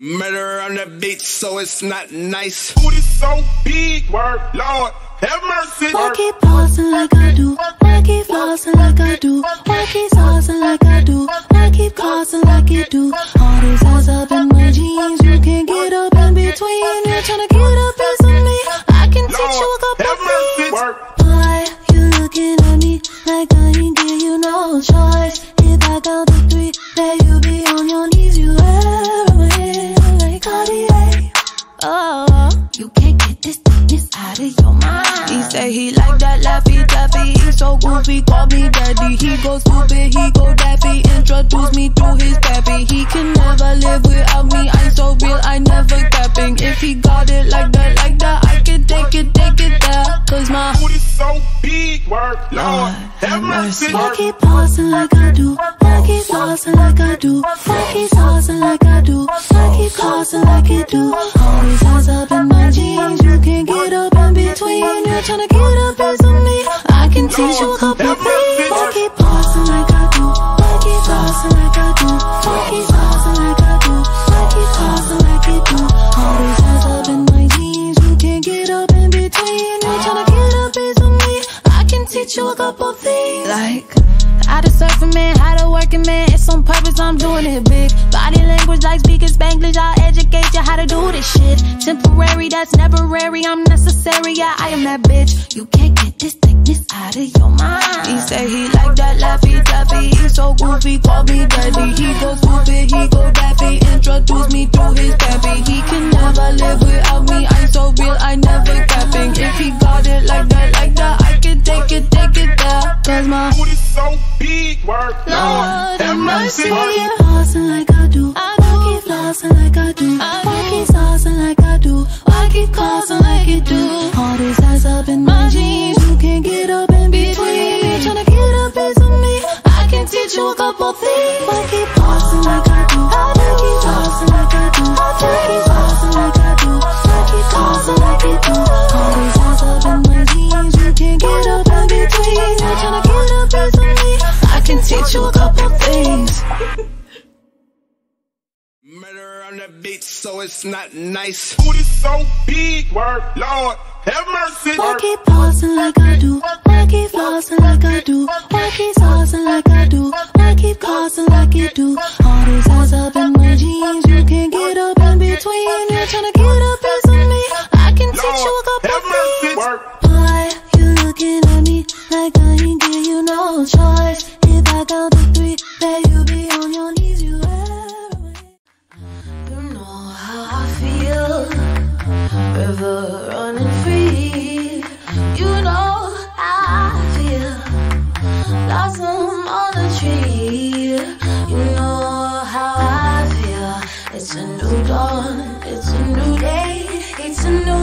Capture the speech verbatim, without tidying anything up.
Murder on the beat, so it's not nice. Booty so big, word, Lord, have mercy. I keep pausing like I do, I keep flossing like I do, I keep saucing like I do, I keep crossing like you do. All these eyes up in my jeans, you can't get up in between. You're trying to get a piece of me, I can teach you a couple things. Boy, you looking at me like I ain't give you no choice. If I count to three, then you be on your knees, you heroin like Cartier. Oh, you can't get this thickness out of your mind. He say he like that Laffy Taffy. He so goofy, call me daddy. He go stupid, he go daffy. Introduce me to his pappy. He can never live without me. I'm so real, I never capping. If he got it like that, like that, I can take it, take it there. Cause my booty so big, word, Lord, have mercy. I keep pausing like I do, I keep flossing like I do, I keep saucing like I do, I keep crossing like you do. All these eyes up in my jeans, you can't get up in between. You're trying to get a piece of me, I can teach you a couple of things. I keep pausing like I do, I keep flossing like I do, I keep saucing like I do, I keep crossing like you do. All these eyes up in my jeans, you can't get up in between. You're trying to get a piece of me, I can teach you a couple things. Like how to surf a man, how to work a man, it's on purpose, I'm doing it big. Body language like speaking Spanglish, I'll educate you how to do this shit. Temporary, that's never rary, I'm necessary, yeah, I am that bitch. You can't get this thickness out of your mind. He say he like that Laffy Taffy. He so goofy, call me daddy. He go stupid, he go daffy. Introduce me to his pappy. He can never live without me, I'm so real, I never capping. If he got it like that, like that, I can take it, take it there. Cause my booty so big, word, Lord, have mercy. I keep pausing like I do, I keep flossing like I do, I keep saucing like I do, I keep crossing like you do. All these eyes up in my jeans, you can't get up in between. You're trying to get a piece of me, I can teach you a couple things. I keep pausing like I do, I keep flossing like I do, I keep saucing like I do, I keep crossing like you do. All these eyes up in my jeans, you can't get up in between. You're trying to get a piece of me, I can teach you a couple things. Murder on the beat, so it's not nice. Booty so big, word, Lord, have mercy. I keep pausing like I do, I keep flossing like I do, I keep saucing like I do, I keep crossing like you do. All these eyes up in my jeans, you can't get up in between. You're trying to get a piece of me, I can teach you a couple things. Boy, you looking at me like I ain't give you no choice. If I count to three, then you be on your knees, you heroin. You know how I feel, river running free. You know how I feel, blossom on a tree. You know how I feel, it's a new dawn, it's a new day, it's a new